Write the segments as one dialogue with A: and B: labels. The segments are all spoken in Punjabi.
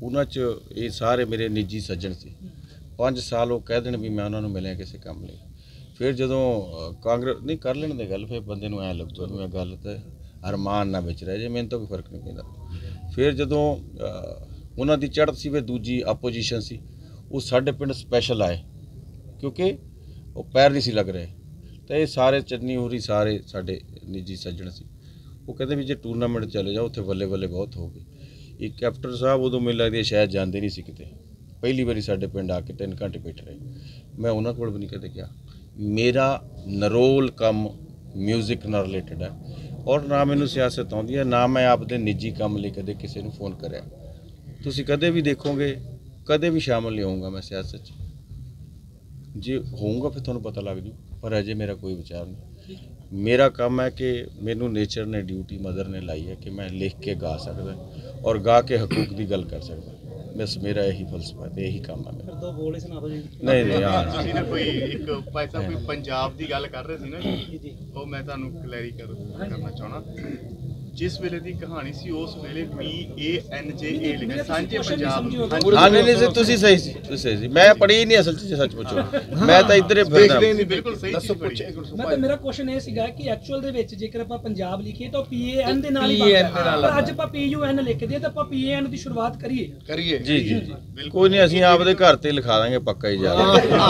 A: ਉਹਨਾਂ 'ਚ ਇਹ ਸਾਰੇ ਮੇਰੇ ਨਿੱਜੀ ਸੱਜਣ ਸੀ। 5 ਸਾਲ ਉਹ ਕਹਿ ਦੇਣ ਵੀ ਮੈਂ ਉਹਨਾਂ ਨੂੰ ਮਿਲਿਆ ਕਿਸੇ ਕੰਮ ਲਈ। ਫਿਰ ਜਦੋਂ ਕਾਂਗਰਸ ਨਹੀਂ ਕਰ ਲੈਣ ਦੇ ਗੱਲ, ਫਿਰ ਬੰਦੇ ਨੂੰ ਐਂ ਲੱਗਦਾ ਵੀ ਇਹ ਗੱਲ ਤਾਂ ਅਰਮਾਨ ਨਾ ਵਿੱਚ ਰਹਿ ਜੇ, ਮੈਨੂੰ ਤਾਂ ਕੋਈ ਫਰਕ ਨਹੀਂ ਪੈਂਦਾ। ਫਿਰ ਜਦੋਂ ਉਹਨਾਂ ਦੀ ਚੜ੍ਹਤ ਸੀ, ਫਿਰ ਦੂਜੀ ਆਪੋਜੀਸ਼ਨ ਸੀ, ਉਹ ਸਾਡੇ ਪਿੰਡ ਸਪੈਸ਼ਲ ਆਏ ਕਿਉਂਕਿ ਉਹ ਪੈਰ ਨਹੀਂ ਸੀ ਲੱਗ ਰਹੇ। ਤਾਂ ਇਹ ਸਾਰੇ ਚੰਨੀ ਹੋਰੀ ਸਾਰੇ ਸਾਡੇ ਨਿੱਜੀ ਸੱਜਣ ਸੀ। ਉਹ ਕਹਿੰਦੇ ਵੀ ਜੇ ਟੂਰਨਾਮੈਂਟ ਚਲੇ ਜਾਓ ਉੱਥੇ ਬੱਲੇ ਬੱਲੇ ਬਹੁਤ ਹੋ ਗਈ। ਇੱਕ ਕੈਪਟਨ ਸਾਹਿਬ ਉਦੋਂ ਮੈਨੂੰ ਲੱਗਦੀ ਸ਼ਾਇਦ ਜਾਂਦੇ ਨਹੀਂ ਸੀ ਕਿਤੇ, ਪਹਿਲੀ ਵਾਰੀ ਸਾਡੇ ਪਿੰਡ ਆ ਕੇ 3 ਘੰਟੇ ਬੈਠ ਰਹੇ। ਮੈਂ ਉਹਨਾਂ ਕੋਲ ਵੀ ਨਹੀਂ ਕਦੇ ਗਿਆ। ਮੇਰਾ ਨਰੋਲ ਕੰਮ ਮਿਊਜ਼ਿਕ ਨਾਲ ਰਿਲੇਟਡ ਹੈ ਔਰ ਨਾ ਮੈਨੂੰ ਸਿਆਸਤ ਆਉਂਦੀ ਹੈ, ਨਾ ਮੈਂ ਆਪਦੇ ਨਿੱਜੀ ਕੰਮ ਲਈ ਕਦੇ ਕਿਸੇ ਨੂੰ ਫੋਨ ਕਰਿਆ। ਤੁਸੀਂ ਕਦੇ ਵੀ ਦੇਖੋਗੇ, ਕਦੇ ਵੀ ਸ਼ਾਮਲ ਨਹੀਂ ਹੋਊਗਾ ਮੈਂ ਸਿਆਸਤ 'ਚ। ਜੇ ਹੋਊਗਾ ਫਿਰ ਤੁਹਾਨੂੰ ਪਤਾ ਲੱਗ ਜੂ, ਪਰ ਅਜੇ ਮੇਰਾ ਕੋਈ ਵਿਚਾਰ ਨਹੀਂ। ਮੇਰਾ ਕੰਮ ਹੈ ਕਿ ਮੈਨੂੰ ਨੇਚਰ ਨੇ ਡਿਊਟੀ ਮਦਰ ਨੇ ਲਾਈ ਹੈ ਕਿ ਮੈਂ ਲਿਖ ਕੇ ਗਾ ਸਕਦਾ ਔਰ ਗਾ ਕੇ ਹਕੂਕ ਦੀ ਗੱਲ ਕਰ ਸਕਦਾ। ਬਸ ਮੇਰਾ ਇਹੀ ਫਲਸਫਾ ਤੇ ਇਹੀ ਕੰਮ ਹੈ ਮੇਰਾ।
B: ਦੋ ਬੋਲ ਸੁਣਾ ਦਿਓ ਜੀ।
A: ਨਹੀਂ ਹਾਂ
C: ਤੁਸੀਂ ਨਾ ਕੋਈ ਇੱਕ ਭਾਈ ਸਾਹਿਬ ਕੋਈ ਪੰਜਾਬ ਦੀ ਗੱਲ ਕਰ ਰਹੇ ਸੀ ਨਾ ਜੀ, ਉਹ ਮੈਂ ਤੁਹਾਨੂੰ ਕਲੈਰੀ ਕਰਨਾ ਚਾਹਣਾ। ਜਿਸ ਵੇਲੇ ਦੀ ਕਹਾਣੀ ਸੀ ਉਸ ਵੇਲੇ PANJA ਲਿਖਿਆ ਸਾਂਝੇ ਪੰਜਾਬ।
A: ਹਾਂ ਨਹੀਂ ਤੁਸੀਂ ਸਹੀ ਸੀ, ਤੁਸੀਂ ਸਹੀ ਸੀ। ਮੈਂ ਪੜ੍ਹੀ ਨਹੀਂ ਅਸਲ 'ਚ, ਸੱਚ ਪੁੱਛੋ ਮੈਂ ਤਾਂ ਇੱਧਰ ਹੀ ਫਿਰਦਾ।
C: ਬਿਲਕੁਲ ਸਹੀ ਚੀਜ਼ ਪੜ੍ਹੀ।
B: ਮੈਂ ਮੇਰਾ ਕੁਐਸਚਨ ਇਹ ਸੀਗਾ ਕਿ ਐਕਚੁਅਲ ਦੇ ਵਿੱਚ ਜੇਕਰ ਆਪਾਂ ਪੰਜਾਬ ਲਿਖੀਏ ਤਾਂ PAN ਦੇ ਨਾਲ ਹੀ ਬਣਦਾ, ਪਰ ਅੱਜ ਆਪਾਂ PUN ਲਿਖਦੇ ਤਾਂ ਆਪਾਂ PAN ਦੀ ਸ਼ੁਰੂਆਤ ਕਰੀਏ।
A: ਜੀ ਜੀ ਜੀ ਕੋਈ ਨਹੀਂ, ਅਸੀਂ ਆਪਦੇ ਘਰ ਤੇ ਲਿਖਾ ਦਾਂਗੇ ਪੱਕਾ ਹੀ ਜਾ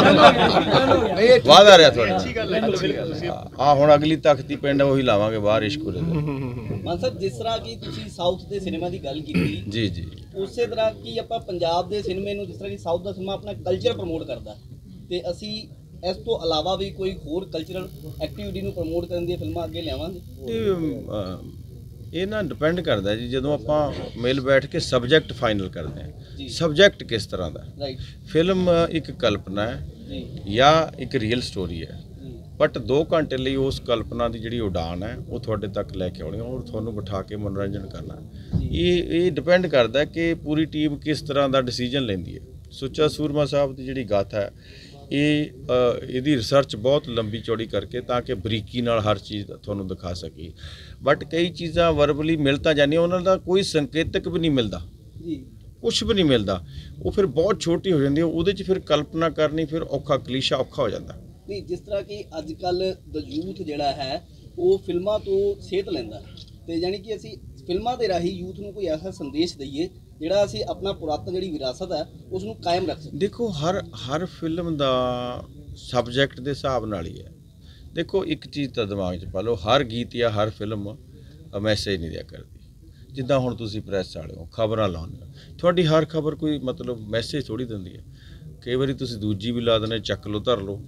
A: ਵਾਦਾ ਰਿਹਾ ਤੁਹਾਡਾ।
C: ਅੱਛੀ ਗੱਲ ਹੈ।
A: ਆ ਹੁਣ ਅਗਲੀ ਤਖਤੀ ਪਿੰਡ ਉਹੀ ਲਾਵਾਂਗੇ ਬਾਹਰ ਇਸ਼ਕੂਲੇ ਦਾ।
D: ਮਾਨ ਸਾਹਿਬ ਜਿਸ ਤਰ੍ਹਾਂ ਕਿ ਤੁਸੀਂ ਸਾਊਥ ਦੇ ਸਿਨੇਮਾ ਦੀ ਗੱਲ ਕੀਤੀ,
A: ਜੀ ਜੀ
D: ਉਸੇ ਤਰ੍ਹਾਂ ਕਿ ਆਪਾਂ ਪੰਜਾਬ ਦੇ ਸਿਨੇਮੇ ਨੂੰ, ਜਿਸ ਤਰ੍ਹਾਂ ਕਿ ਸਾਊਥ ਦਾ ਸਿਨੇਮਾ ਆਪਣਾ ਕਲਚਰ ਪ੍ਰਮੋਟ ਕਰਦਾ, ਤੇ ਅਸੀਂ ਇਸ ਤੋਂ ਇਲਾਵਾ ਵੀ ਕੋਈ ਹੋਰ ਕਲਚਰਲ ਐਕਟੀਵਿਟੀ ਨੂੰ ਪ੍ਰਮੋਟ ਕਰਨ ਦੀਆਂ ਫਿਲਮਾਂ ਅੱਗੇ ਲਿਆਵਾਂਗੇ।
A: ਇਹ ਨਾ ਡਿਪੈਂਡ ਕਰਦਾ ਜੀ, ਜਦੋਂ ਆਪਾਂ ਮਿਲ ਬੈਠ ਕੇ ਸਬਜੈਕਟ ਫਾਈਨਲ ਕਰਦੇ ਹਾਂ। ਸਬਜੈਕਟ ਕਿਸ ਤਰ੍ਹਾਂ ਦਾ, ਫਿਲਮ ਇੱਕ ਕਲਪਨਾ ਹੈ ਜਾਂ ਇੱਕ ਰੀਅਲ ਸਟੋਰੀ ਹੈ, ਬਟ 2 ਘੰਟੇ ਲਈ ਉਸ ਕਲਪਨਾ ਦੀ ਜਿਹੜੀ ਉਡਾਨ ਹੈ ਉਹ ਤੁਹਾਡੇ ਤੱਕ ਲੈ ਕੇ ਆਉਣੀ ਔਰ ਤੁਹਾਨੂੰ ਬਿਠਾ ਕੇ ਮਨੋਰੰਜਨ ਕਰਨਾ। ਇਹ ਡਿਪੈਂਡ ਕਰਦਾ ਕਿ ਪੂਰੀ ਟੀਮ ਕਿਸ ਤਰ੍ਹਾਂ ਦਾ ਡਿਸੀਜਨ ਲੈਂਦੀ ਹੈ। ਸੁੱਚਾ ਸੂਰਮਾ ਸਾਹਿਬ ਦੀ ਜਿਹੜੀ ਗਾਥਾ ਹੈ ਇਹਦੀ ਰਿਸਰਚ ਬਹੁਤ ਲੰਬੀ ਚੌੜੀ ਕਰਕੇ ਤਾਂ ਕਿ ਬਰੀਕੀ ਨਾਲ ਹਰ ਚੀਜ਼ ਤੁਹਾਨੂੰ ਦਿਖਾ ਸਕੀ। ਬਟ ਕਈ ਚੀਜ਼ਾਂ ਵਰਬਲੀ ਮਿਲ ਤਾਂ ਜਾਂਦੀਆਂ, ਉਹਨਾਂ ਦਾ ਕੋਈ ਸੰਕੇਤਕ ਵੀ ਨਹੀਂ ਮਿਲਦਾ, ਕੁਛ ਵੀ ਨਹੀਂ ਮਿਲਦਾ, ਉਹ ਫਿਰ ਬਹੁਤ ਛੋਟੀ ਹੋ ਜਾਂਦੀ ਹੈ। ਉਹਦੇ 'ਚ ਫਿਰ ਕਲਪਨਾ ਕਰਨੀ ਫਿਰ ਔਖਾ, ਕਲੀਸ਼ਾ ਔਖਾ ਹੋ ਜਾਂਦਾ।
D: ਨਹੀਂ, ਜਿਸ ਤਰ੍ਹਾਂ ਕਿ ਅੱਜ ਕੱਲ੍ਹ ਦਾ ਯੂਥ ਜਿਹੜਾ ਹੈ ਉਹ ਫਿਲਮਾਂ ਤੋਂ ਸੇਧ ਲੈਂਦਾ, ਤੇ ਯਾਨੀ ਕਿ ਅਸੀਂ ਫਿਲਮਾਂ ਦੇ ਰਾਹੀਂ ਯੂਥ ਨੂੰ ਕੋਈ ਐਸਾ ਸੰਦੇਸ਼ ਦਈਏ ਜਿਹੜਾ ਅਸੀਂ ਆਪਣਾ ਪੁਰਾਤਨ ਜਿਹੜੀ ਵਿਰਾਸਤ ਹੈ ਉਸ ਨੂੰ ਕਾਇਮ ਰੱਖ ਸਕੀਏ।
A: ਦੇਖੋ ਹਰ ਫਿਲਮ ਦਾ ਸਬਜੈਕਟ ਦੇ ਹਿਸਾਬ ਨਾਲ ਹੀ ਹੈ। ਦੇਖੋ ਇੱਕ ਚੀਜ਼ ਤਾਂ ਦਿਮਾਗ 'ਚ ਪਾ ਲਓ, ਹਰ ਗੀਤ ਜਾਂ ਹਰ ਫਿਲਮ ਮੈਸੇਜ ਨਹੀਂ ਦਿਆ ਕਰਦੀ। ਜਿੱਦਾਂ ਹੁਣ ਤੁਸੀਂ ਪ੍ਰੈਸ ਵਾਲੇ ਹੋ, ਖਬਰਾਂ ਲਾਉਂਦੇ ਹੋ, ਤੁਹਾਡੀ ਹਰ ਖਬਰ ਕੋਈ ਮਤਲਬ ਮੈਸੇਜ ਥੋੜ੍ਹੀ ਦਿੰਦੀ ਹੈ। ਕਈ ਵਾਰੀ ਤੁਸੀਂ ਦੂਜੀ ਵੀ ਲਾ ਦਿੰਦੇ, ਚੱਕ ਲਓ ਧਰ ਲਓ।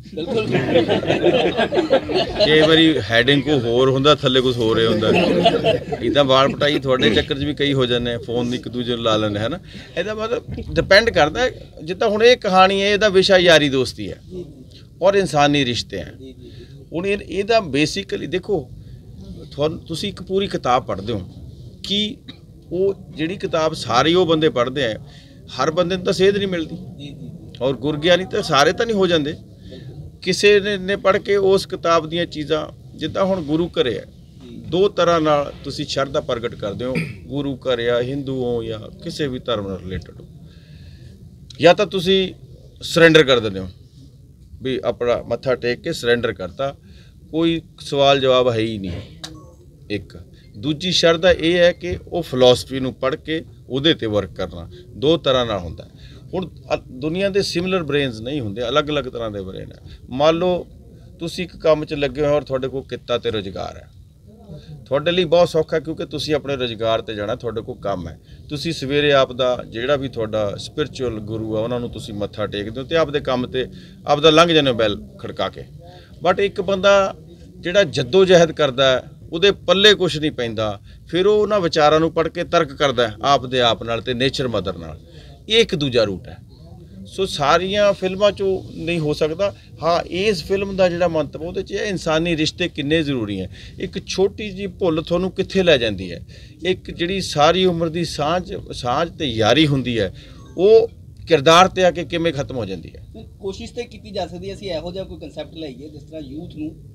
A: ਕਈ ਵਾਰੀ ਹੈਡਿੰਗ ਕੋ ਹੋਰ ਹੁੰਦਾ, ਥੱਲੇ ਕੁਛ ਹੋਰ ਹੀ ਹੁੰਦਾ। ਇੱਦਾਂ ਵਾਲ ਪਟਾਈ ਤੁਹਾਡੇ ਚੱਕਰ 'ਚ ਵੀ ਕਈ ਹੋ ਜਾਂਦੇ, ਫੋਨ ਇੱਕ ਦੂਜੇ ਨੂੰ ਲਾ ਲੈਂਦੇ ਹੈ ਨਾ। ਇਹਦਾ ਮਤਲਬ ਡਿਪੈਂਡ ਕਰਦਾ, ਜਿੱਦਾਂ ਹੁਣ ਇਹ ਕਹਾਣੀ ਹੈ, ਇਹਦਾ ਵਿਸ਼ਾ ਯਾਰੀ ਦੋਸਤੀ ਹੈ ਔਰ ਇਨਸਾਨੀ ਰਿਸ਼ਤੇ ਹੈ। ਹੁਣ ਇਹਦਾ ਬੇਸਿਕਲੀ ਦੇਖੋ, ਤੁਸੀਂ ਇੱਕ ਪੂਰੀ ਕਿਤਾਬ ਪੜ੍ਹਦੇ ਹੋ ਕਿ ਉਹ ਜਿਹੜੀ ਕਿਤਾਬ ਸਾਰੇ ਉਹ ਬੰਦੇ ਪੜ੍ਹਦੇ ਆ, ਹਰ ਬੰਦੇ ਨੂੰ ਤਾਂ ਸੇਧ ਨਹੀਂ ਮਿਲਦੀ ਔਰ ਗੁਰਗਿਆਨੀ ਤਾਂ ਸਾਰੇ ਤਾਂ ਨਹੀਂ ਹੋ ਜਾਂਦੇ। ਕਿਸੇ ਨੇ ਪੜ੍ਹ ਕੇ ਉਸ ਕਿਤਾਬ ਦੀਆਂ ਚੀਜ਼ਾਂ, ਜਿੱਦਾਂ ਹੁਣ ਗੁਰੂ ਘਰ ਹੈ, 2 ਤਰ੍ਹਾਂ ਨਾਲ ਤੁਸੀਂ ਸ਼ਰਧਾ ਪ੍ਰਗਟ ਕਰਦੇ ਹੋ। ਗੁਰੂ ਘਰ ਆ, ਹਿੰਦੂ ਹੋ ਜਾਂ ਕਿਸੇ ਵੀ ਧਰਮ ਨਾਲ ਰਿਲੇਟਡ ਹੋ, ਜਾਂ ਤਾਂ ਤੁਸੀਂ ਸਰੈਂਡਰ ਕਰ ਦਿੰਦੇ ਹੋ ਵੀ ਆਪਣਾ ਮੱਥਾ ਟੇਕ ਕੇ ਸਰੈਂਡਰ ਕਰਤਾ, ਕੋਈ ਸਵਾਲ ਜਵਾਬ ਹੈ ਹੀ ਨਹੀਂ। ਇੱਕ ਦੂਜੀ ਸ਼ਰਧਾ ਇਹ ਹੈ ਕਿ ਉਹ ਫਿਲਾਸਫੀ ਨੂੰ ਪੜ੍ਹ ਕੇ ਉਹਦੇ 'ਤੇ ਵਰਕ ਕਰਨਾ। 2 ਤਰ੍ਹਾਂ ਨਾਲ ਹੁੰਦਾ। ਹੁਣ ਦੁਨੀਆ ਦੇ ਸਿਮਿਲਰ ਬ੍ਰੇਨਸ ਨਹੀਂ ਹੁੰਦੇ, ਅਲੱਗ-ਅਲੱਗ ਤਰ੍ਹਾਂ ਦੇ ਬ੍ਰੇਨ ਹੈ। ਮੰਨ ਲਓ ਤੁਸੀਂ ਇੱਕ ਕੰਮ 'ਚ ਲੱਗੇ ਹੋਏ ਔਰ ਤੁਹਾਡੇ ਕੋਲ ਕਿੱਤਾ ਤੇ ਰੁਜ਼ਗਾਰ ਹੈ, ਤੁਹਾਡੇ ਲਈ ਬਹੁਤ ਸੌਖਾ ਕਿਉਂਕਿ ਤੁਸੀਂ ਆਪਣੇ ਰੁਜ਼ਗਾਰ 'ਤੇ ਜਾਣਾ, ਤੁਹਾਡੇ ਕੋਲ ਕੰਮ ਹੈ। ਤੁਸੀਂ ਸਵੇਰੇ ਆਪ ਦਾ ਜਿਹੜਾ ਵੀ ਤੁਹਾਡਾ ਸਪਿਰਚੁਅਲ ਗੁਰੂ ਆ ਉਹਨਾਂ ਨੂੰ ਤੁਸੀਂ ਮੱਥਾ ਟੇਕਦੇ ਹੋ ਅਤੇ ਆਪਦੇ ਕੰਮ 'ਤੇ ਆਪਦਾ ਲੰਘ ਜਾਂਦੇ ਹੋ ਬੈਲ ਖੜਕਾ ਕੇ। ਬਟ ਇੱਕ ਬੰਦਾ ਜਿਹੜਾ ਜੱਦੋ ਜਹਿਦ ਕਰਦਾ, ਉਹਦੇ ਪੱਲੇ ਕੁਛ ਨਹੀਂ ਪੈਂਦਾ, ਫਿਰ ਉਹ ਉਹਨਾਂ ਵਿਚਾਰਾਂ ਨੂੰ ਪੜ੍ਹ ਕੇ ਤਰਕ ਕਰਦਾ ਆਪ ਦੇ ਆਪ ਨਾਲ ਅਤੇ ਨੇਚਰ ਮਦਰ ਨਾਲ। ਇਹ ਇੱਕ ਦੂਜਾ ਰੂਟ ਹੈ। ਸੋ ਸਾਰੀਆਂ ਫਿਲਮਾਂ 'ਚੋਂ ਨਹੀਂ ਹੋ ਸਕਦਾ। ਹਾਂ, ਇਸ ਫਿਲਮ ਦਾ ਜਿਹੜਾ ਮੰਤਵ ਉਹਦੇ 'ਚ ਇਹ ਇਨਸਾਨੀ ਰਿਸ਼ਤੇ ਕਿੰਨੇ ਜ਼ਰੂਰੀ ਹੈ। ਇੱਕ ਛੋਟੀ ਜਿਹੀ ਭੁੱਲ ਤੁਹਾਨੂੰ ਕਿੱਥੇ ਲੈ ਜਾਂਦੀ ਹੈ। ਇੱਕ ਜਿਹੜੀ ਸਾਰੀ ਉਮਰ ਦੀ ਸਾਂਝ ਤੇ ਯਾਰੀ ਹੁੰਦੀ ਹੈ, ਉਹ ਕਿਰਦਾਰ 'ਤੇ ਆ ਕੇ ਕਿਵੇਂ ਖਤਮ ਹੋ ਜਾਂਦੀ ਹੈ।
D: ਕੋਸ਼ਿਸ਼ ਤਾਂ ਕੀਤੀ ਜਾ ਸਕਦੀ ਹੈ ਅਸੀਂ ਇਹੋ ਜਿਹਾ ਕੋਈ ਕਨਸੈਪਟ ਲਾਈਏ ਜਿਸ ਤਰ੍ਹਾਂ ਯੂਥ ਨੂੰ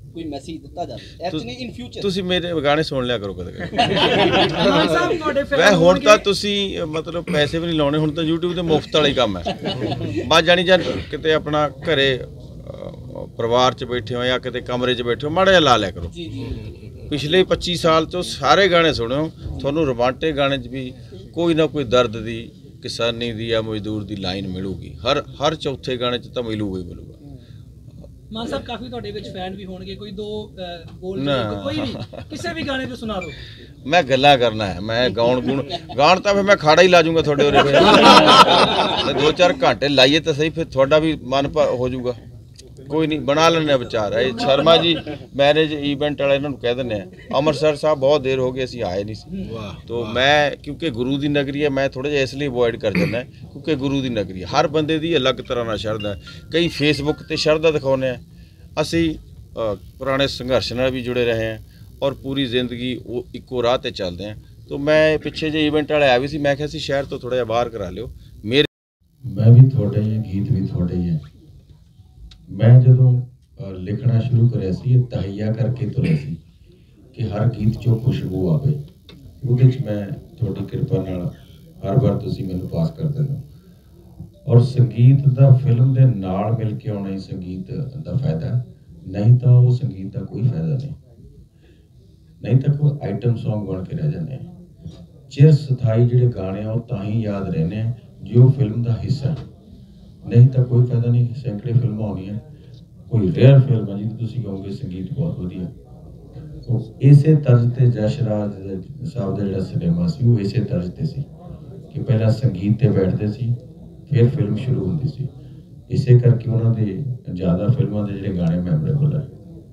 D: ਕੋਈ ਮੈਸੇਜ ਦਿੱਤਾ ਜਾਵੇ ਐਕਚੁਅਲੀ ਇਨ ਫਿਊਚਰ।
A: ਤੁਸੀਂ ਮੇਰੇ ਗਾਣੇ ਸੁਣ ਲਿਆ ਕਰੋ ਕਦੇ
B: ਮਾਨ ਸਾਹਿਬ ਤੁਹਾਡੇ
A: ਵੈ
B: ਫੈਨ
A: ਹੁਣ ਤਾਂ ਤੁਸੀਂ ਮਤਲਬ ਪੈਸੇ ਵੀ ਨਹੀਂ ਲਾਉਣੇ, ਹੁਣ ਤਾਂ YouTube ਤੇ ਮੁਫਤ ਵਾਲਾ ਹੀ ਕੰਮ ਹੈ। ਬਸ ਜਾਣੀ ਜਾਂ ਕਿਤੇ ਆਪਣਾ ਘਰੇ ਪਰਿਵਾਰ 'ਚ ਬੈਠੇ ਹੋ ਜਾਂ ਕਿਤੇ ਕਮਰੇ 'ਚ ਬੈਠੇ ਹੋ, ਮਾੜਾ ਜਿਹਾ ਲਾ ਲਿਆ ਕਰੋ।
D: ਜੀ ਜੀ
A: ਪਿਛਲੇ 25 ਸਾਲ ਤੋਂ ਸਾਰੇ ਗਾਣੇ ਸੁਣਿਓ, ਤੁਹਾਨੂੰ ਰੋਮਾਂਟਿਕ ਗਾਣੇ 'ਚ ਵੀ ਕੋਈ ਨਾ ਕੋਈ ਦਰਦ ਦੀ, ਕਿਸਾਨੀ ਦੀ ਜਾਂ ਮਜ਼ਦੂਰ ਦੀ ਲਾਈਨ ਮਿਲੂਗੀ। ਹਰ ਚੌਥੇ ਗਾਣੇ 'ਚ ਤਾਂ ਮਿਲੂਗਾ ਹੀ ਮਿਲੂਗਾ।
B: ਮਾਨ ਸਾਹਿਬ ਕਾਫੀ ਤੁਹਾਡੇ ਵਿੱਚ ਫੈਨ ਵੀ ਹੋਣਗੇ, ਕੋਈ ਦੋ ਬੋਲ
A: ਨਾ।
B: ਕੋਈ ਵੀ ਕਿਸੇ ਵੀ ਗਾਣੇ ਤੇ ਸੁਣਾ ਦਿਓ।
A: ਮੈਂ ਗੱਲਾਂ ਕਰਨਾ ਹੈ, ਮੈਂ ਗਾਣ ਤਾਂ ਫਿਰ ਮੈਂ ਖਾੜਾ ਹੀ ਲਾ ਜੂੰਗਾ ਤੁਹਾਡੇ ਉਰੇ ਫਿਰ। ਤੇ 2-4 ਘੰਟੇ ਲਾਈਏ ਤਾਂ ਸਹੀ, ਫਿਰ ਤੁਹਾਡਾ ਵੀ ਮਨ ਹੋ ਜਾਊਗਾ। ਕੋਈ ਨਹੀਂ, ਬਣਾ ਲੈਣੇ ਵਿਚਾਰ ਹੈ। ਸ਼ਰਮਾ ਜੀ ਮੈਰਿਜ ਇਵੈਂਟ ਵਾਲੇ ਇਹਨਾਂ ਨੂੰ ਕਹਿ ਦਿੰਦੇ ਆ, ਅੰਮ੍ਰਿਤਸਰ ਸਾਹਿਬ ਬਹੁਤ ਦੇਰ ਹੋ ਗਈ ਅਸੀਂ ਆਏ ਨਹੀਂ ਸੀ। ਤੋ ਮੈਂ ਕਿਉਂਕਿ ਗੁਰੂ ਦੀ ਨਗਰੀ ਹੈ, ਮੈਂ ਥੋੜਾ ਜਿਹਾ ਇਸ ਲਈ ਅਵੋਇਡ ਕਰ ਜਾਂਦਾ ਕਿਉਂਕਿ ਗੁਰੂ ਦੀ ਨਗਰੀ ਹੈ। ਹਰ ਬੰਦੇ ਦੀ ਅਲੱਗ ਤਰ੍ਹਾਂ ਨਾਲ ਸ਼ਰਧਾ ਹੈ। ਕਈ ਫੇਸਬੁੱਕ ਤੇ ਸ਼ਰਧਾ ਦਿਖਾਉਂਦੇ ਆ, ਅਸੀਂ ਪੁਰਾਣੇ ਸੰਘਰਸ਼ ਨਾਲ ਵੀ ਜੁੜੇ ਰਹੇ ਹਾਂ ਔਰ ਪੂਰੀ ਜ਼ਿੰਦਗੀ ਉਹ ਇੱਕੋ ਰਾਹ ਤੇ ਚੱਲਦੇ ਹਾਂ। ਤੋ ਮੈਂ ਪਿੱਛੇ ਜੇ ਇਵੈਂਟ ਵਾਲੇ ਆਏ ਵੀ ਸੀ, ਮੈਂ ਕਿਹਾ ਸੀ ਸ਼ਹਿਰ ਤੋਂ ਥੋੜਾ ਜਿਹਾ ਬਾਹਰ ਕਰਾ ਲਿਓ।
E: ਮੈਂ ਵੀ ਤੁਹਾਡੇ ਹੀ, ਗੀਤ ਵੀ ਤੁਹਾਡੇ ਹੀ ਹੈ। ਮੈਂ ਜਦੋਂ ਲਿਖਣਾ ਸ਼ੁਰੂ ਕਰਿਆ ਸੀ, ਇਹ ਤਹਈਆ ਕਰਕੇ ਤੁਰਿਆ ਸੀ ਕਿ ਹਰ ਗੀਤ 'ਚੋਂ ਖੁਸ਼ਬੂ ਆਵੇ। ਉਹਦੇ 'ਚ ਮੈਂ ਤੁਹਾਡੀ ਕਿਰਪਾ ਨਾਲ ਹਰ ਵਾਰ ਤੁਸੀਂ ਮੈਨੂੰ ਪਾਸ ਕਰ ਦਿੰਦੇ ਹੋ। ਔਰ ਸੰਗੀਤ ਦਾ ਫਿਲਮ ਦੇ ਨਾਲ ਮਿਲ ਕੇ ਆਉਣਾ ਹੀ ਸੰਗੀਤ ਦਾ ਫਾਇਦਾ, ਨਹੀਂ ਤਾਂ ਉਹ ਸੰਗੀਤ ਦਾ ਕੋਈ ਫਾਇਦਾ ਨਹੀਂ ਤਾਂ ਕੋਈ ਆਈਟਮ ਸੌਂਗ ਬਣ ਕੇ ਰਹਿ ਜਾਂਦੇ ਆ। ਚਿਰ ਸਥਾਈ ਜਿਹੜੇ ਗਾਣੇ ਆ ਉਹ ਤਾਂ ਹੀ ਯਾਦ ਰਹਿੰਦੇ ਆ ਜੋ ਫਿਲਮ ਦਾ ਹਿੱਸਾ, ਨਹੀਂ ਤਾਂ ਕੋਈ ਫਾਇਦਾ ਨਹੀਂ। ਸੈਂਕੜੇ ਫਿਲਮਾਂ ਆਉਣੀਆਂ, ਕੋਈ ਰੇਅਰ ਫਿਲਮ ਹੈ ਜਿਹਦੀ ਤੁਸੀਂ ਕਹੋਗੇ ਸੰਗੀਤ ਬਹੁਤ ਵਧੀਆ। ਉਹ ਇਸੇ ਤਰਜ਼ ਤੇ ਜਸ਼ ਰਾਜ ਸਾਹਿਬ ਦਾ ਜਿਹੜਾ ਸਿਨੇਮਾ ਸੀ ਉਹ ਇਸੇ ਤਰਜ਼ ਤੇ ਸੀ ਕਿ ਪਹਿਲਾਂ ਸੰਗੀਤ ਤੇ ਬੈਠਦੇ ਸੀ, ਫਿਰ ਫਿਲਮ ਸ਼ੁਰੂ ਹੁੰਦੀ ਸੀ। ਇਸੇ ਕਰਕੇ ਉਹਨਾਂ ਦੇ ਜ਼ਿਆਦਾ ਫਿਲਮਾਂ ਦੇ ਜਿਹੜੇ ਗਾਣੇ ਮੈਮੋਰੇਬਲ ਹੈ।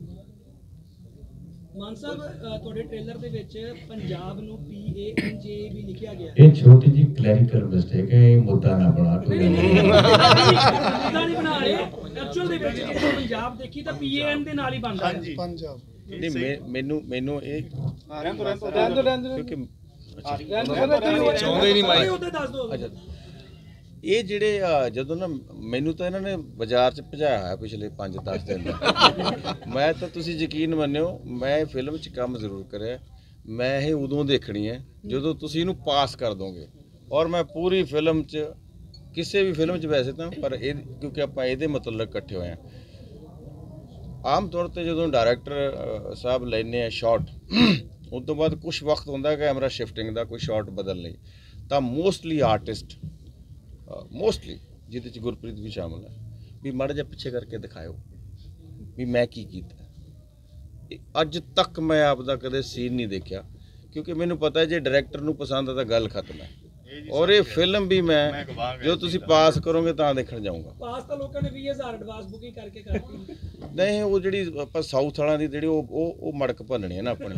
B: ਮਾਨ ਸਾਹਿਬ ਤੁਹਾਡੇ ਟ੍ਰੇਲਰ ਦੇ ਵਿੱਚ ਪੰਜਾਬ ਨੂੰ PANJ ਵੀ ਲਿਖਿਆ ਗਿਆ।
E: ਇਹ ਛੋਟੀ ਜਿਹੀ ਕਲੈਰੀਕਲ ਮਿਸਟੇਕ ਹੈ, ਇਹ ਮੁੱਦਾ ਨਾ ਬਣਾ ਕੋਈ।
B: ਮੁੱਦਾ ਨਹੀਂ ਬਣਾ ਰਹੇ, ਐਕਚੁਅਲ ਦੇ ਵਿੱਚ ਜੇ ਪੰਜਾਬ ਦੇਖੀ ਤਾਂ PAN ਦੇ ਨਾਲ ਹੀ ਬਣਦਾ ਹੈ।
C: ਪੰਜਾਬ
A: ਨਹੀਂ ਮੈਨੂੰ ਇਹ ਕਿਉਂਕਿ
B: ਚਾਹੁੰਦੇ ਨਹੀਂ ਮਾਈਕ ਉਹਦੇ ਦੱਸ ਦਿਓ।
A: ਅੱਛਾ, ਇਹ ਜਿਹੜੇ ਜਦੋਂ ਨਾ ਮੈਨੂੰ ਤਾਂ ਇਹਨਾਂ ਨੇ ਬਾਜ਼ਾਰ 'ਚ ਭਜਾਇਆ ਹੋਇਆ ਪਿਛਲੇ 5-10 ਦਿਨ ਦਾ। ਮੈਂ ਤਾਂ ਤੁਸੀਂ ਯਕੀਨ ਮੰਨਿਓ, ਮੈਂ ਫਿਲਮ 'ਚ ਕੰਮ ਜ਼ਰੂਰ ਕਰਿਆ। ਮੈਂ ਇਹ ਉਦੋਂ ਦੇਖਣੀ ਹੈ ਜਦੋਂ ਤੁਸੀਂ ਇਹਨੂੰ ਪਾਸ ਕਰ ਦੋਗੇ। ਔਰ ਮੈਂ ਪੂਰੀ ਫਿਲਮ 'ਚ ਕਿਸੇ ਵੀ ਫਿਲਮ 'ਚ ਵੈਸੇ ਤਾਂ, ਪਰ ਇਹ ਕਿਉਂਕਿ ਆਪਾਂ ਇਹਦੇ ਮਤਲਬ ਇਕੱਠੇ ਹੋਏ ਹਾਂ। ਆਮ ਤੌਰ ਤੇ ਜਦੋਂ ਡਾਇਰੈਕਟਰ ਸਾਹਿਬ ਲੈਂਦੇ ਆ ਸ਼ਾਟ, ਉਸ ਤੋਂ ਬਾਅਦ ਕੁਝ ਵਕਤ ਹੁੰਦਾ ਕੈਮਰਾ ਸ਼ਿਫਟਿੰਗ ਦਾ, ਕੋਈ ਸ਼ਾਟ ਬਦਲ ਲਈ, ਤਾਂ ਮੋਸਟਲੀ ਆਰਟਿਸਟ ਮੋਸਟਲੀ ਜਿਹਦੇ 'ਚ ਗੁਰਪ੍ਰੀਤ ਵੀ ਸ਼ਾਮਲ ਹੈ, ਵੀ ਮਾੜਾ ਜਿਹਾ ਪਿੱਛੇ ਕਰਕੇ ਦਿਖਾਇਓ ਵੀ ਮੈਂ ਕੀ ਕੀਤਾ। ਅੱਜ ਤੱਕ ਮੈਂ ਆਪ ਦਾ ਕਦੇ ਸੀਨ ਨਹੀਂ ਦੇਖਿਆ, ਕਿਉਂਕਿ ਮੈਨੂੰ ਪਤਾ ਹੈ ਜੇ ਡਾਇਰੈਕਟਰ ਨੂੰ ਪਸੰਦ ਆ ਤਾਂ ਗੱਲ ਖਤਮ ਹੈ। ਔਰ ਇਹ ਫਿਲਮ ਵੀ ਮੈਂ ਜੋ ਤੁਸੀਂ ਪਾਸ ਕਰੋਗੇ ਤਾਂ ਦੇਖਣ ਜਾਊਂਗਾ।
B: ਪਾਸ ਤਾਂ ਲੋਕਾਂ ਨੇ 20000 ਐਡਵਾਂਸ ਬੁਕਿੰਗ ਕਰਕੇ ਕਰਤੀ।
A: ਨਹੀਂ, ਉਹ ਜਿਹੜੀ ਆਪਾਂ ਸਾਊਥ ਵਾਲਾਂ ਦੀ ਜਿਹੜੀ ਉਹ ਮੜਕ ਭੰਨਣੀ ਹੈ ਨਾ ਆਪਣੀ।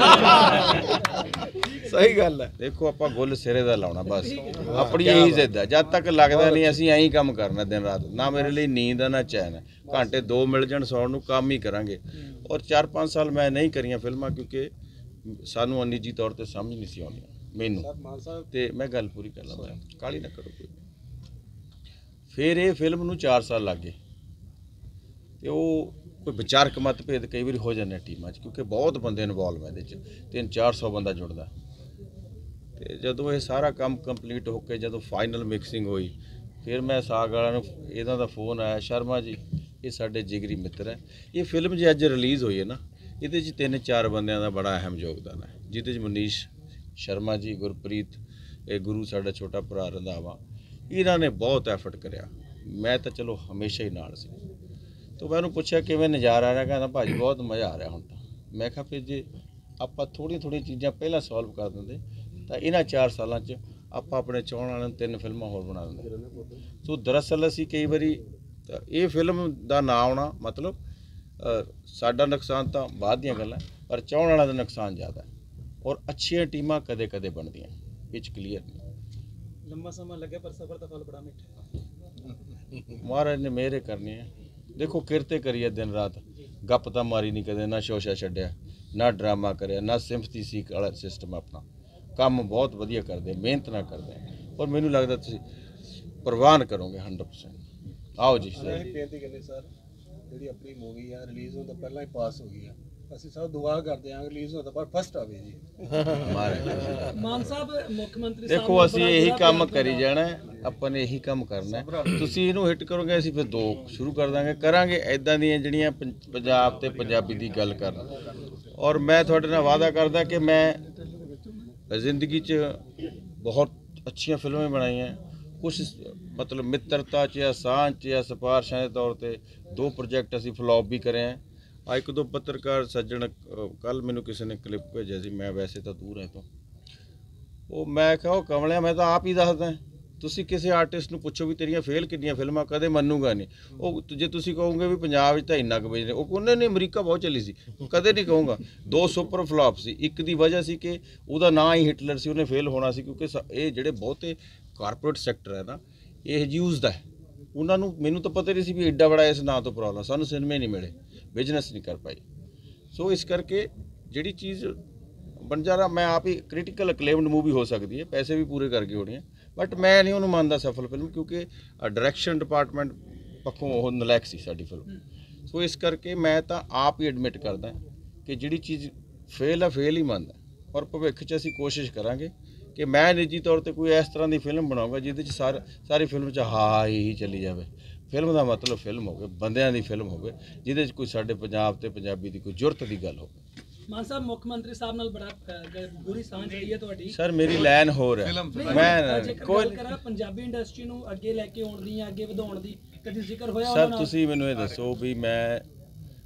A: ਸਹੀ ਗੱਲ ਹੈ। ਦੇਖੋ ਆਪਾਂ ਗੁੱਲ ਸਿਰੇ ਦਾ ਲਾਉਣਾ ਬਸ, ਆਪਣੀ ਇਹੀ ਜ਼ਿੱਦ ਹੈ। ਜਦ ਤੱਕ ਲੱਗਦਾ ਨਹੀਂ ਅਸੀਂ ਐਂ ਹੀ ਕੰਮ ਕਰਨਾ ਦਿਨ ਰਾਤ, ਨਾ ਮੇਰੇ ਲਈ ਨੀਂਦ ਆ ਨਾ ਚੈਨ ਹੈ। ਘੰਟੇ 2 ਮਿਲ ਜਾਣ ਸੌਣ ਨੂੰ, ਕੰਮ ਹੀ ਕਰਾਂਗੇ। ਔਰ 4-5 ਸਾਲ ਮੈਂ ਨਹੀਂ ਕਰੀਆਂ ਫਿਲਮਾਂ ਕਿਉਂਕਿ ਸਾਨੂੰ ਨਿੱਜੀ ਤੌਰ ਤੇ ਸਮਝ ਨਹੀਂ ਸੀ ਆਉਂਦੀ ਮੈਨੂੰ, ਤੇ ਮੈਂ ਗੱਲ ਪੂਰੀ ਕਰ ਲਾਂ, ਕਾਹਲੀ ਨਾ ਕਰੋ ਕੋਈ। ਫਿਰ ਇਹ ਫਿਲਮ ਨੂੰ 4 ਸਾਲ ਲੱਗ ਗਏ ਤੇ ਉਹ ਕੋਈ ਵਿਚਾਰਕ ਮਤਭੇਦ ਕਈ ਵਾਰੀ ਹੋ ਜਾਂਦੇ ਟੀਮਾਂ 'ਚ, ਕਿਉਂਕਿ ਬਹੁਤ ਬੰਦੇ ਇਨਵੋਲਵ ਹੈ ਇਹਦੇ 'ਚ, 300-400 ਬੰਦਾ ਜੁੜਦਾ। ਤੇ ਜਦੋਂ ਇਹ ਸਾਰਾ ਕੰਮ ਕੰਪਲੀਟ ਹੋ ਕੇ ਜਦੋਂ ਫਾਈਨਲ ਮਿਕਸਿੰਗ ਹੋਈ, ਫਿਰ ਮੈਂ ਸਾਗ ਵਾਲਿਆਂ ਨੂੰ ਇਹਨਾਂ ਦਾ ਫੋਨ ਆਇਆ, ਸ਼ਰਮਾ ਜੀ ਇਹ ਸਾਡੇ ਜਿਗਰੀ ਮਿੱਤਰ ਹੈ। ਇਹ ਫਿਲਮ ਜੇ ਅੱਜ ਰਿਲੀਜ਼ ਹੋਈ ਹੈ ਨਾ, ਇਹਦੇ 'ਚ 3-4 ਬੰਦਿਆਂ ਦਾ ਬੜਾ ਅਹਿਮ ਯੋਗਦਾਨ ਹੈ, ਜਿਹਦੇ 'ਚ ਮਨੀਸ਼ ਸ਼ਰਮਾ ਜੀ, ਗੁਰਪ੍ਰੀਤ, ਇਹ ਗੁਰੂ ਸਾਡਾ ਛੋਟਾ ਭਰਾ ਰੰਧਾਵਾ, ਇਹਨਾਂ ਨੇ ਬਹੁਤ ਐਫਰਟ ਕਰਿਆ। ਮੈਂ ਤਾਂ ਚਲੋ ਹਮੇਸ਼ਾ ਹੀ ਨਾਲ ਸੀ। ਤਾਂ ਮੈਂ ਉਹਨੂੰ ਪੁੱਛਿਆ ਕਿਵੇਂ ਨਜ਼ਾਰਾ ਆ ਰਿਹਾ, ਕਹਿੰਦਾ ਭਾਜੀ ਬਹੁਤ ਮਜ਼ਾ ਆ ਰਿਹਾ ਹੁਣ ਤਾਂ। ਮੈਂ ਕਿਹਾ ਫਿਰ ਜੇ ਆਪਾਂ ਥੋੜ੍ਹੀਆਂ ਚੀਜ਼ਾਂ ਪਹਿਲਾਂ ਸੋਲਵ ਕਰ ਦਿੰਦੇ ਤਾਂ ਇਹਨਾਂ 4 ਸਾਲਾਂ 'ਚ ਆਪਾਂ ਆਪਣੇ ਚਾਹੁਣ ਵਾਲਿਆਂ ਨੂੰ 3 ਫਿਲਮਾਂ ਹੋਰ ਬਣਾ ਦਿੰਦੇ। ਸੋ ਦਰਅਸਲ ਅਸੀਂ ਕਈ ਵਾਰੀ ਇਹ ਫਿਲਮ ਦਾ ਨਾ ਆਉਣਾ ਮਤਲਬ ਸਾਡਾ ਨੁਕਸਾਨ ਤਾਂ ਬਾਅਦ ਦੀਆਂ ਗੱਲਾਂ, ਪਰ ਚਾਹੁਣ ਵਾਲਿਆਂ ਦਾ ਨੁਕਸਾਨ ਜ਼ਿਆਦਾ ਹੈ। ਔਰ ਅੱਛੀਆਂ ਟੀਮਾਂ ਕਦੇ ਬਣਦੀਆਂ, ਵਿੱਚ ਕਲੀਅਰ ਨਹੀਂ।
B: ਲੰਮਾ ਸਮਾਂ ਲੱਗਿਆ ਪਰ ਸਫ਼ਰ ਦਾ ਫਲ ਬੜਾ ਮਿੱਠਾ।
A: ਮਹਾਰਾਜ ਨੇ ਮਿਹਰ ਕਰਨੀ ਹੈ। ਦੇਖੋ ਕਿਰਤੇ ਕਰੀਏ ਦਿਨ ਰਾਤ, ਗੱਪ ਤਾਂ ਮਾਰੀ ਨਹੀਂ ਕਦੇ, ਨਾ ਸ਼ੋਸ਼ਾ ਛੱਡਿਆ, ਨਾ ਡਰਾਮਾ ਕਰਿਆ, ਨਾ ਸਿੰਪਥੀ ਸੀਕ ਵਾਲਾ ਸਿਸਟਮ। ਆਪਣਾ ਕੰਮ ਬਹੁਤ ਵਧੀਆ ਕਰਦੇ, ਮਿਹਨਤ ਨਾਲ ਕਰਦੇ, ਔਰ ਮੈਨੂੰ ਲੱਗਦਾ ਤੁਸੀਂ ਪ੍ਰਵਾਨ ਕਰੋਗੇ 100%। ਆਓ ਜੀ ਸਰ।
F: ਬੇਨਤੀ ਕਰਦੇ ਸਰ, ਜਿਹੜੀ ਆਪਣੀ ਮੂਵੀ ਆ ਰਿਲੀਜ਼ ਹੋਣ ਤੋਂ ਪਹਿਲਾਂ ਹੀ ਪਾਸ ਹੋ ਗਈ ਆ। ਅਸੀਂ ਸਭ ਦੁਆ ਕਰਦੇ ਹਾਂ ਰਿਲੀਜ਼ ਹੋਣ ਤੋਂ ਬਾਅਦ ਫਸਟ ਆਵੇ ਜੀ।
B: ਮਾਨ ਸਾਹਿਬ ਮੁੱਖ ਮੰਤਰੀ ਸਾਹਿਬ
A: ਦੇਖੋ ਅਸੀਂ ਇਹੀ ਕੰਮ ਕਰੀ ਜਾਣਾ ਹੈ, ਆਪਾਂ ਨੇ ਇਹੀ ਕੰਮ ਕਰਨਾ ਹੈ। ਤੁਸੀਂ ਇਹਨੂੰ ਹਿੱਟ ਕਰੋਗੇ, ਅਸੀਂ ਫਿਰ 2 ਸ਼ੁਰੂ ਕਰ ਦਾਂਗੇ, ਕਰਾਂਗੇ ਐਦਾਂ ਦੀਆਂ ਜਿਹੜੀਆਂ ਪੰਜਾਬ ਤੇ ਪੰਜਾਬੀ ਦੀ ਗੱਲ ਕਰਨ। ਔਰ ਮੈਂ ਤੁਹਾਡੇ ਨਾਲ ਵਾਅਦਾ ਕਰਦਾ ਕਿ ਮੈਂ ਜ਼ਿੰਦਗੀ 'ਚ ਬਹੁਤ ਅੱਛੀਆਂ ਫਿਲਮਾਂ ਬਣਾਈਆਂ, ਕੁਛ ਮਤਲਬ ਮਿੱਤਰਤਾ 'ਚ ਜਾਂ ਸਾਂਝ 'ਚ ਜਾਂ ਸਿਫਾਰਸ਼ਾਂ ਦੇ ਤੌਰ ਤੇ 2 ਪ੍ਰੋਜੈਕਟ ਅਸੀਂ ਫਲॉप ਵੀ ਕਰੇ ਆ। ਆ 1-2 ਪੱਤਰਕਾਰ ਸੱਜਣ ਕੱਲ ਮੈਨੂੰ ਕਿਸੇ ਨੇ ਕਲਿੱਪ ਭੇਜਿਆ ਸੀ, ਮੈਂ ਵੈਸੇ ਤਾਂ ਦੂਰ ਹਾਂ ਤੋਂ, ਉਹ ਮੈਂ ਕਿਹਾ ਉਹ ਕਮਲਿਆ ਮੈਂ ਤਾਂ ਆਪ ਹੀ ਦੱਸਦਾ, ਤੁਸੀਂ ਕਿਸੇ ਆਰਟਿਸਟ ਨੂੰ ਪੁੱਛੋ ਵੀ ਤੇਰੀਆਂ ਫੇਲ ਕਿੰਨੀਆਂ ਫਿਲਮਾਂ, ਕਦੇ ਮੰਨੂਗਾ ਨਹੀਂ ਉਹ। ਜੇ ਤੁਸੀਂ ਕਹੋਗੇ ਵੀ ਪੰਜਾਬ ਵਿੱਚ ਤਾਂ ਇੰਨਾ ਕੁ ਵੇਚਦੇ, ਉਹ ਉਹਨਾਂ ਨੇ ਅਮਰੀਕਾ ਬਹੁਤ ਚੱਲੀ ਸੀ, ਕਦੇ ਨਹੀਂ ਕਹੂੰਗਾ। 2 ਸੁਪਰ ਫਲॉप ਸੀ, ਇੱਕ ਦੀ ਵਜ੍ਹਾ ਸੀ ਕਿ ਉਹਦਾ ਨਾਂ ਹੀ ਹਿਟਲਰ ਸੀ, ਉਹਨੇ ਫੇਲ ਹੋਣਾ ਸੀ, ਕਿਉਂਕਿ ਇਹ ਜਿਹੜੇ ਬਹੁਤੇ ਕਾਰਪੋਰੇਟ ਸੈਕਟਰ ਹੈ ਨਾ, ਇਹ ਯੂਜ਼ ਦਾ ਹੈ ਉਹਨਾਂ ਨੂੰ। ਮੈਨੂੰ ਤਾਂ ਪਤਾ ਨਹੀਂ ਸੀ ਵੀ ਐਡਾ ਬੜਾ ਇਸ ਨਾਂ ਤੋਂ ਪ੍ਰੋਬਲਮ, ਸਾਨੂੰ ਸਿਨੇਮੇ ਨਹੀਂ ਮਿਲੇ, ਬਿਜ਼ਨਸ ਨਹੀਂ ਕਰ ਪਾਈ। ਸੋ ਇਸ ਕਰਕੇ ਜਿਹੜੀ ਚੀਜ਼ ਬੰਜਾਰਾ ਮੈਂ ਆਪ ਹੀ ਕ੍ਰਿਟੀਕਲ ਅਕਲੇਮਡ ਮੂਵੀ ਹੋ ਸਕਦੀ ਹੈ, ਪੈਸੇ ਵੀ ਪੂਰੇ ਕਰਕੇ ਹੋਣੀ ਹੈ, ਬਟ ਮੈਂ ਨਹੀਂ ਉਹਨੂੰ ਮੰਨਦਾ ਸਫਲ ਫਿਲਮ, ਕਿਉਂਕਿ ਡਾਇਰੈਕਸ਼ਨ ਡਿਪਾਰਟਮੈਂਟ ਪੱਖੋਂ ਉਹ ਨਲਾਇਕ ਸੀ ਸਾਡੀ ਫਿਲਮ। ਸੋ ਇਸ ਕਰਕੇ ਮੈਂ ਤਾਂ ਆਪ ਹੀ ਐਡਮਿਟ ਕਰਦਾ ਕਿ ਜਿਹੜੀ ਚੀਜ਼ ਫੇਲ ਆ ਫੇਲ ਹੀ ਮੰਨਦਾ। ਔਰ ਭਵਿੱਖ 'ਚ ਅਸੀਂ ਕੋਸ਼ਿਸ਼ ਕਰਾਂਗੇ ਕਿ ਮੈਂ ਨਿੱਜੀ ਤੌਰ ਤੇ ਕੋਈ ਇਸ ਤਰ੍ਹਾਂ ਦੀ ਫਿਲਮ ਬਣਾਉਂਗਾ ਜਿਹਦੇ 'ਚ ਸਾਰੀ ਫਿਲਮ 'ਚ ਹਾ ਹੀ ਚੱਲੀ ਜਾਵੇ। ਫਿਲਮ ਦਾ ਮਤਲਬ ਫਿਲਮ ਹੋਵੇ, ਬੰਦਿਆਂ ਦੀ ਫਿਲਮ ਹੋਵੇ, ਜਿਹਦੇ 'ਚ ਕੋਈ ਸਾਡੇ ਪੰਜਾਬ ਤੇ ਪੰਜਾਬੀ ਦੀ ਕੋਈ ਜ਼ਰੂਰਤ ਦੀ ਗੱਲ ਹੋਵੇ।
B: ਮਾਨ ਸਾਹਿਬ ਮੁੱਖ ਮੰਤਰੀ ਸਾਹਿਬ ਨਾਲ ਬੜਾ ਗੂੜੀ ਸਾਂਝ ਰਹੀ ਹੈ ਤੁਹਾਡੀ।
A: ਸਰ ਮੇਰੀ ਲਾਈਨ ਹੋਰ ਹੈ, ਮੈਂ
B: ਕੋਈ ਕਰਾਂ ਪੰਜਾਬੀ ਇੰਡਸਟਰੀ ਨੂੰ ਅੱਗੇ ਲੈ ਕੇ ਆਉਣ ਦੀ ਜਾਂ ਅੱਗੇ ਵਧਾਉਣ ਦੀ ਕਦੀ ਜ਼ਿਕਰ ਹੋਇਆ
A: ਸਰ ਤੁਸੀਂ ਮੈਨੂੰ ਇਹ ਦੱਸੋ ਵੀ ਮੈਂ